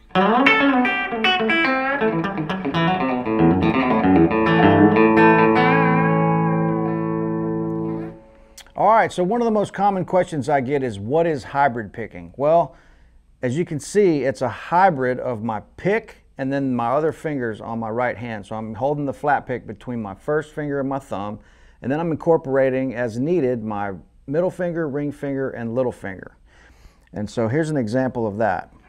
All right, so one of the most common questions I get is, what is hybrid picking? Well, as you can see, it's a hybrid of my pick and then my other fingers on my right hand. So I'm holding the flat pick between my first finger and my thumb, and then I'm incorporating as needed my middle finger, ring finger, and little finger. And so here's an example of that.